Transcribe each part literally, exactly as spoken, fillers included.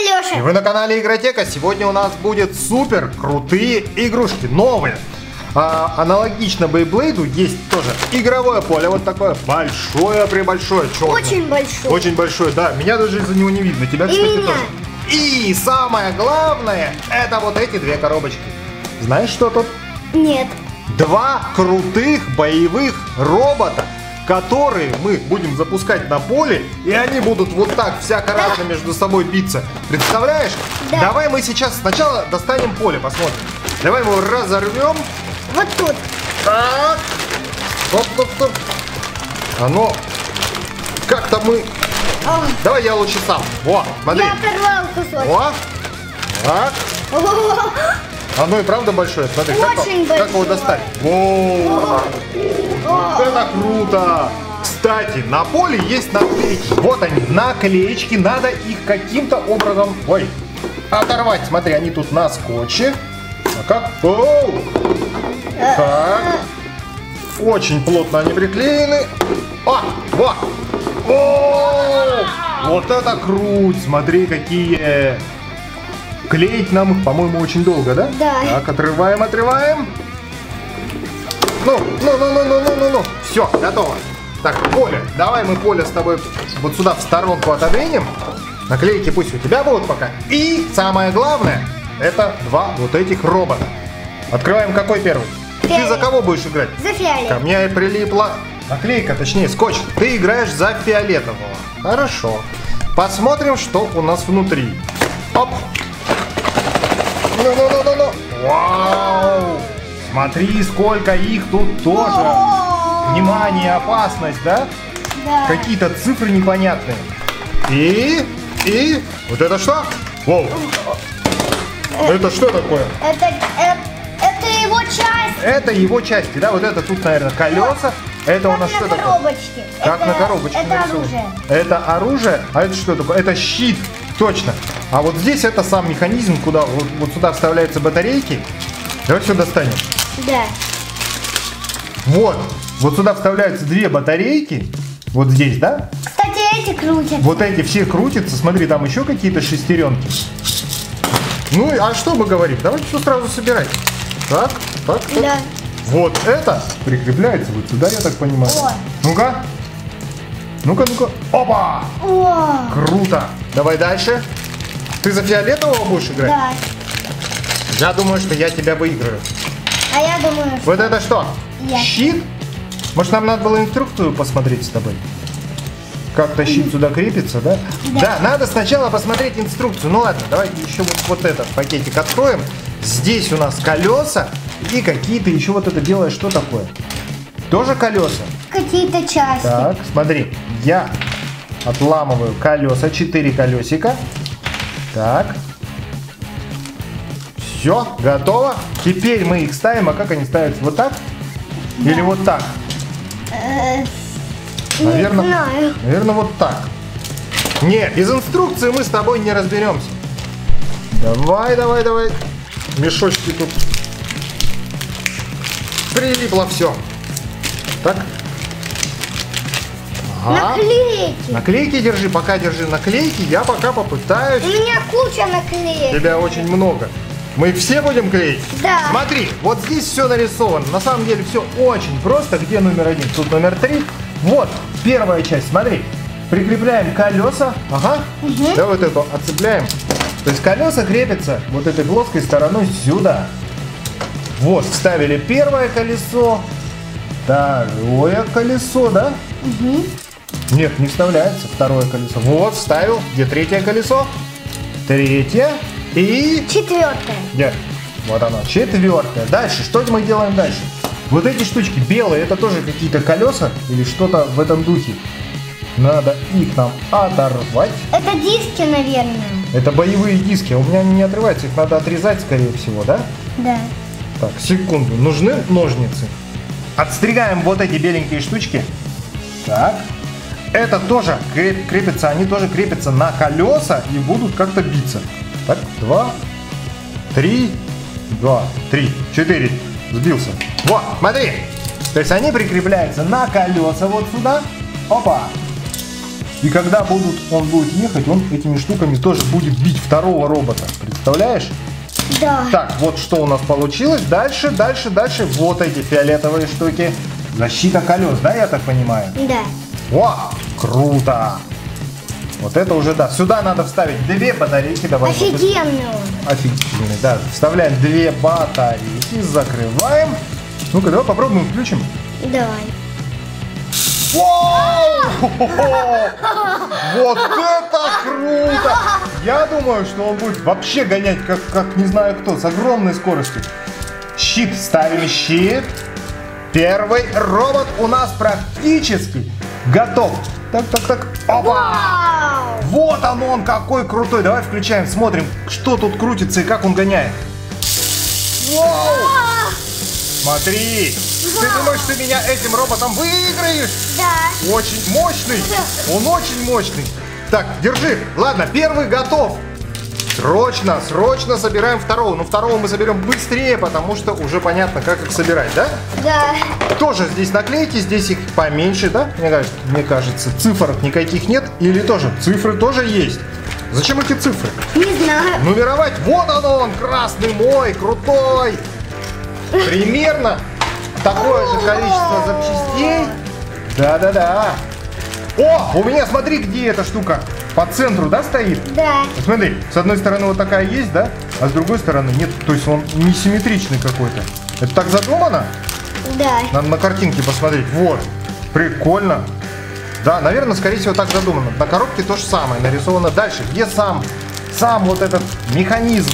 Леша. И вы на канале Игротека. Сегодня у нас будет супер крутые игрушки, новые. А, аналогично Бейблейду есть тоже игровое поле, вот такое большое-пребольшое, черное. Очень большое. Очень большое, да. Меня даже из-за него не видно. Тебя, И кстати, меня. тоже. И самое главное, это вот эти две коробочки. Знаешь, что тут? Нет. Два крутых боевых робота, которые мы будем запускать на поле, и они будут вот так всяко-разно между собой биться. Представляешь? Да. Давай мы сейчас сначала достанем поле, посмотрим. Давай мы его разорвем. Вот тут. Так. Стоп, стоп, стоп. Оно как-то мы... О, Давай я лучше сам. Во, смотри. я оторвал кусочек. Во. Так. О, Оно и правда большое. Смотри, как, Очень его- как его большое. достать? Во. Вот это круто! Кстати, на поле есть наклеечки. Вот они, наклеечки. Надо их каким-то образом, ой, оторвать. Смотри, они тут на скотче. А как? Оу! Так. Очень плотно они приклеены. А, вот! О! Вот это круть! Смотри, какие! Клеить нам их, по-моему, очень долго, да? Да. Так, отрываем, отрываем. Ну, ну, ну, ну, ну, ну, ну, ну. Все, готово. Так, Коля, давай мы Коля с тобой вот сюда в сторонку отодвинем. Наклейки пусть у тебя будут пока. И самое главное, это два вот этих робота. Открываем какой первый? Ты Первый. за кого будешь играть? за Ко фиолет. мне прилипла наклейка, точнее скотч. Ты играешь за фиолетового. Хорошо. Посмотрим, что у нас внутри. Оп. Ну-ну-ну-ну-ну. Вау. Смотри, сколько их тут тоже. О, Внимание, опасность, да? Да. Какие-то цифры непонятные. И, и, вот это что? Воу. Это что такое? Это, э, это его часть. Это его части, да? Вот это тут, наверное, колеса. Это у Как нас на что такое? коробочке. Как это, на коробочке Это нарисовано. оружие. Это оружие, а это что такое? Это щит, точно. А вот здесь это сам механизм, куда вот, вот сюда вставляются батарейки. Давай все достанем. Да. Вот, вот сюда вставляются две батарейки. Вот здесь, да? Кстати, эти крутят. Вот эти все крутятся. Смотри, там еще какие-то шестеренки. Ну, и- а что мы говорим? Давайте все сразу собирать. Так, так, так. Да. Вот это прикрепляется вот сюда, я так понимаю. О. Ну-ка. Ну-ка, ну-ка. Опа! О, Круто. Давай дальше. Ты за фиолетового будешь играть? да. Я думаю, что я тебя выиграю. А я думаю, что... Вот это что? Я. Щит? Может, нам надо было инструкцию посмотреть с тобой? Как-то щит сюда крепится, да? Да. Да, надо сначала посмотреть инструкцию. Ну ладно, давайте еще вот, вот этот пакетик откроем. Здесь у нас колеса и какие-то еще вот это белое, что такое? Тоже колеса? Какие-то части. Так, смотри, я отламываю колеса, четыре колесика. Так. Все, готово. Теперь мы их ставим, а как они ставятся? Вот так? Или вот так? Э, Наверное, Не знаю. наверное, вот так. Не, без инструкции мы с тобой не разберемся. Давай, давай, давай. Мешочки тут. Прилипло все. Так. Ага. Наклейки. Наклейки держи, пока держи наклейки. Я пока попытаюсь. У меня куча наклеек. Тебя очень много. Мы все будем клеить? Да. Смотри, вот здесь все нарисовано. На самом деле все очень просто. Где номер один? Тут номер три. Вот первая часть. Смотри. Прикрепляем колеса. Ага. Угу. Да, вот эту отцепляем. То есть колеса крепятся вот этой плоской стороной сюда. Вот, вставили первое колесо. Второе колесо, да? Угу. Нет, не вставляется второе колесо. Вот, вставил. Где третье колесо? Третье. И... Четвертое. Где? Вот оно. Четвертое. Дальше. Что мы делаем дальше? Вот эти штучки белые, это тоже какие-то колеса или что-то в этом духе. Надо их нам оторвать. Это диски, наверное. Это боевые диски. У меня они не отрываются. Их надо отрезать, скорее всего, да? Да. Так, секунду. Нужны ножницы. Отстригаем вот эти беленькие штучки. Так. Это тоже креп- крепится, они тоже крепятся на колеса и будут как-то биться. Так, два, три, два, три, четыре. Сбился. Вот, смотри. То есть они прикрепляются на колеса вот сюда. Опа. И когда будут, он будет ехать, он этими штуками тоже будет бить второго робота. Представляешь? Да. Так, вот что у нас получилось. Дальше, дальше, дальше. Вот эти фиолетовые штуки. Защита колес, да, я так понимаю? Да. Вау, круто. Вот это уже, да. Сюда надо вставить две батарейки. Давай. Офигенный он. Офигенный, да. Вставляем две батарейки, закрываем. Ну-ка, давай попробуем, включим. Давай. Вау! Вот это круто! Я думаю, что он будет вообще гонять, как, как не знаю кто, с огромной скоростью. Щит, ставим щит. Первый робот у нас практически готов. Так, так, так. Опа! Вау! Вот он, он какой крутой. Давай включаем, смотрим, что тут крутится и как он гоняет. Вау! Смотри! Ты думаешь, ты меня этим роботом выиграешь? Да. Очень мощный. Он очень мощный. Так, держи. Ладно, первый готов. Срочно, срочно собираем второго. Но второго мы соберем быстрее, потому что уже понятно, как их собирать, да? Да. Тоже здесь наклейки, здесь их поменьше, да? Мне кажется, мне кажется, цифрок никаких нет. Или тоже? Цифры тоже есть. Зачем эти цифры? Не знаю. Нумеровать. Вот он он, красный мой, крутой. Примерно такое же количество запчастей. Да-да-да. О, у меня, смотри, где эта штука. По центру, да, стоит? Да. Вот смотри, с одной стороны вот такая есть, да? А с другой стороны нет. То есть он несимметричный какой-то. Это так задумано? Да. Надо на картинке посмотреть. Вот. Прикольно. Да, наверное, скорее всего, так задумано. На коробке то же самое нарисовано дальше. Где сам, сам вот этот механизм?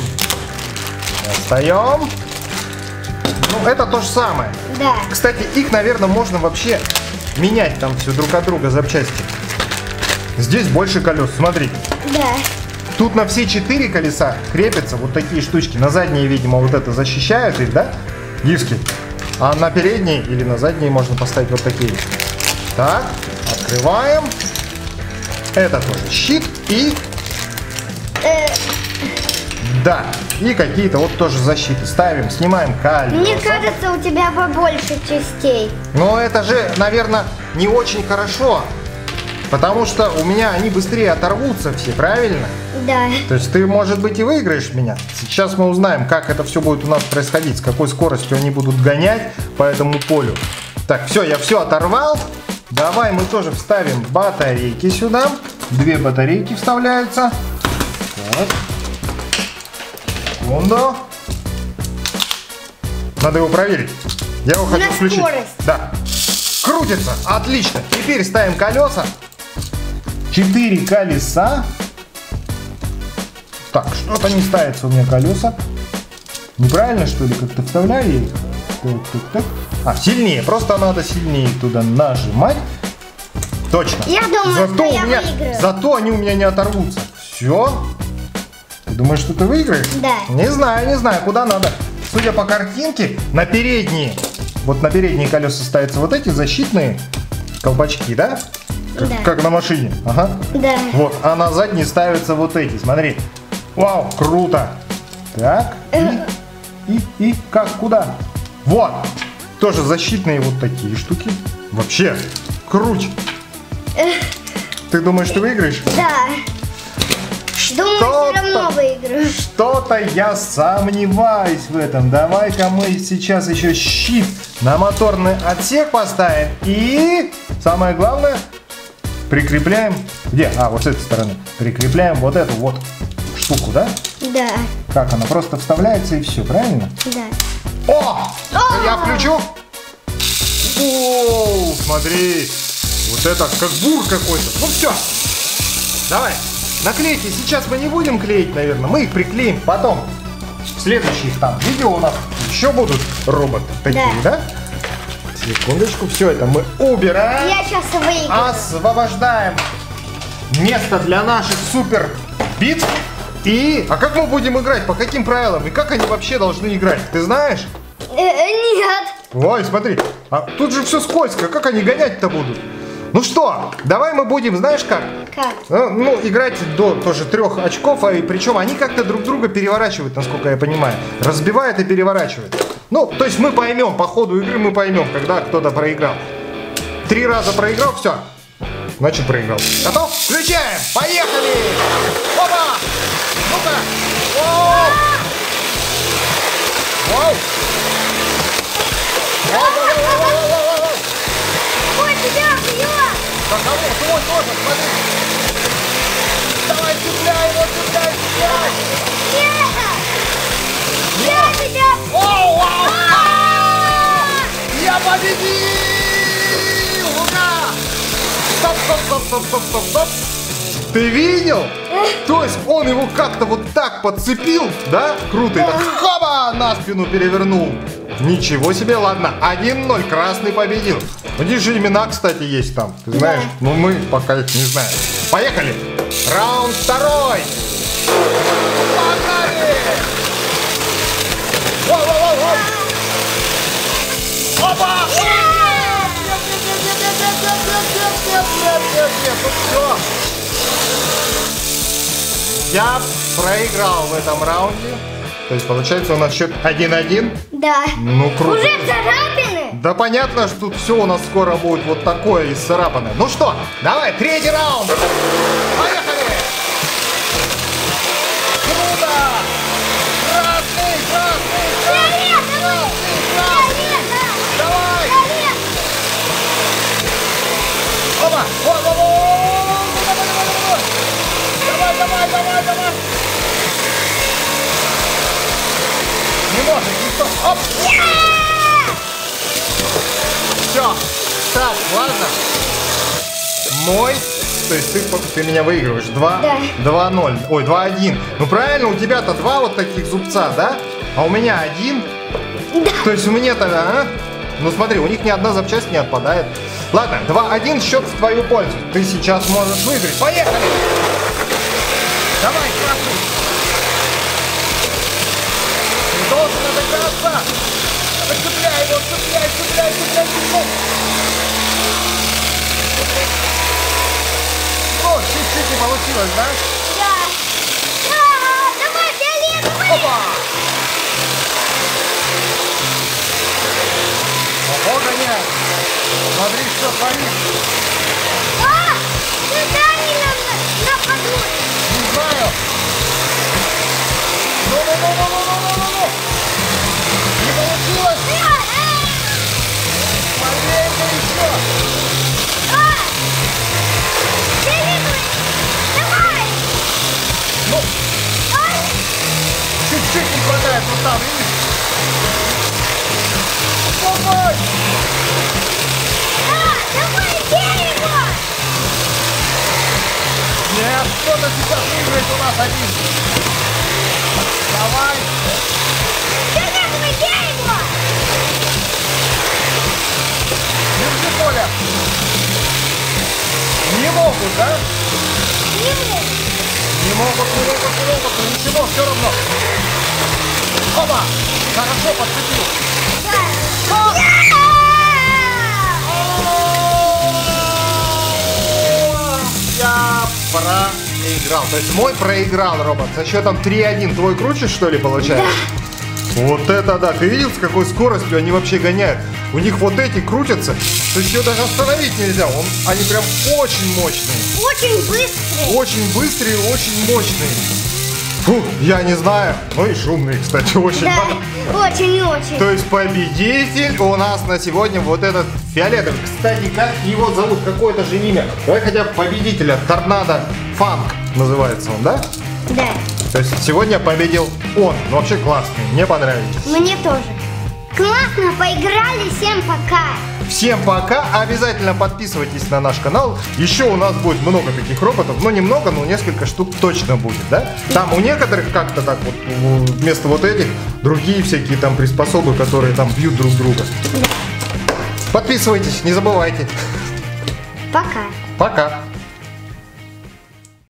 Достаем. Ну, это то же самое. Да. Кстати, их, наверное, можно вообще менять там все друг от друга запчасти. Здесь больше колес, смотри. Да. Тут на все четыре колеса крепятся вот такие штучки. На задние, видимо, вот это защищают их, да? Диски. А на передние или на задние можно поставить вот такие. Так, открываем. Это тоже щит и... Э, Да, и какие-то вот тоже защиты. Ставим, снимаем колеса. мне кажется, у тебя побольше частей. Но это же, наверное, не очень хорошо. Потому что у меня они быстрее оторвутся все, правильно? Да. То есть ты, может быть, и выиграешь меня. Сейчас мы узнаем, как это все будет у нас происходить, с какой скоростью они будут гонять по этому полю. Так, все, я все оторвал. Давай мы тоже вставим батарейки сюда. Две батарейки вставляются. Так. Секунду. Надо его проверить. Я его хочу На включить. скорость. Да. Крутится. Отлично. Теперь ставим колеса. Четыре колеса. Так, что-то не ставится у меня колеса. Неправильно, что ли, как-то вставляю я их? Так, так, так. А, сильнее. Просто надо сильнее туда нажимать. Точно. Я думаю, зато что у я меня, выиграю. Зато они у меня не оторвутся. Все. Ты думаешь, что ты выиграешь? Да. Не знаю, не знаю, куда надо. Судя по картинке, на передние, вот на передние колеса ставятся вот эти защитные колпачки, да? Как, Да. как на машине. Ага. Да. Вот, а на задние ставятся вот эти, смотри. Вау, круто. Так, и, и, и, как, куда? Вот, тоже защитные вот такие штуки. Вообще, круть. Ты думаешь, ты выиграешь? Да. Думаю, Что-то- все равно выиграю. Что-то я сомневаюсь в этом. Давай-ка мы сейчас еще щит на моторный отсек поставим. И самое главное, прикрепляем. Где? А, вот с этой стороны. Прикрепляем вот эту вот штуку, да? Да. Как она? Просто вставляется и все, правильно? Да. О! Я включу. О, смотри. Вот это как бур какой-то. Ну все. Давай. Наклейки сейчас мы не будем клеить, наверное. Мы их приклеим потом. В следующих там видео у нас еще будут роботы такие, да? Секундочку. Все это мы убираем. Я сейчас выиграю. Освобождаем место для наших супер бит. И... А как мы будем играть? По каким правилам? И как они вообще должны играть? Ты знаешь? Э, нет. Ой, смотри. А тут же все скользко. Как они гонять-то будут? Ну что, давай мы будем, знаешь как? Как? Ну, ну, играть до тоже трех очков, а и причем они как-то друг друга переворачивают, насколько я понимаю. Разбивают и переворачивают. Ну, то есть мы поймем, по ходу игры мы поймем, когда кто-то проиграл. Три раза проиграл, все. значит проиграл. Готов? Включаем! Поехали! Опа! Ну-ка! Воу! Воу! Воу-воу-воу-воу-воу-воу! Ой, тебя бьет! Да кого? Твой тоже, смотри! Давай, цепляй его, цепляй, цепляй! Нет! Я тебя... Оу, вау! Я победил! Ура! Стоп, стоп, стоп, стоп, стоп, стоп, стоп! Ты видел? То есть он его как-то вот так подцепил, да? Круто, и так хоба на спину перевернул. Ничего себе, ладно, один ноль, красный победил. У них же имена, кстати, есть там, ты знаешь? Да. Но мы пока их не знаем. Поехали! Раунд второй! Погнали! Воу-воу-воу-воу! Опа! Нет, нет, нет, нет, нет, нет, нет, нет, нет, нет, нет, ну все. Я проиграл в этом раунде. То есть получается у нас счет один-один. Да. Ну круто. Уже царапины? Да понятно, что тут все у нас скоро будет вот такое исцарапанное. Ну что, давай, третий раунд. Поехали! Круто! Красный, красный, красный, красный, красный. Давай! Опа! О, о, о, о, давай, давай, давай, давай, давай! Не может, никто. Оп! Все. Так, ладно. Мой. То есть ты, ты меня выигрываешь. два, Да. два ноль. Ой, два один. Ну правильно, у тебя-то два вот таких зубца, да? А у меня один. Да. То есть у меня-то, а? Ну смотри, у них ни одна запчасть не отпадает. Ладно, два один, счет в твою пользу. Ты сейчас можешь выиграть. Поехали! Давай, красный! Ты должен отыграться! Цепляй его, цепляй, цепляй, цепляй, цепляй! Ну, чуть-чуть не получилось, да? Да. Да, давай, фиолетовый. Опа! Ого, гоняет! Смотри, что творит! А, куда они нам нападут? Не знаю! Ну-ну-ну-ну-ну-ну-ну-ну! Не получилось! Маленько еще! А, фиолетовый, давай. Ну, Ай, чуть-чуть не хватает, вот там, видишь? Давай! а, давай, бей его. Нет, кто-то сейчас выиграет у нас один. Давай! Фиолетовый, бей его. Держи поле! Не могут, да? Не могу. Не могут, не могут, не могут, но ничего, все равно. Опа! Хорошо подцепил. Да. Я проиграл. То есть мой проиграл, робот. Со счетом три один. Твой круче, что ли, получается? Да. Вот это да. Ты видел, с какой скоростью они вообще гоняют? У них вот эти крутятся. То есть ее даже остановить нельзя. Он, они прям очень мощные. Очень быстрый. Очень быстрые, очень мощные. Фу, я не знаю. Ну и шумные, кстати, очень. Да, очень-очень. То есть победитель у нас на сегодня вот этот фиолетовый. Кстати, как его зовут? Какое-то же имя. Давай хотя бы победителя. Торнадо Фанк называется он, да? Да, То есть сегодня победил он. Ну, вообще классный. Мне понравились. мне тоже. Классно поиграли, всем пока. Всем пока. Обязательно подписывайтесь на наш канал. Еще у нас будет много таких роботов. Ну, немного, но несколько штук точно будет, да? Там у некоторых как-то так вот вместо вот этих другие всякие там приспособы, которые там бьют друг друга. Подписывайтесь, не забывайте. Пока. Пока.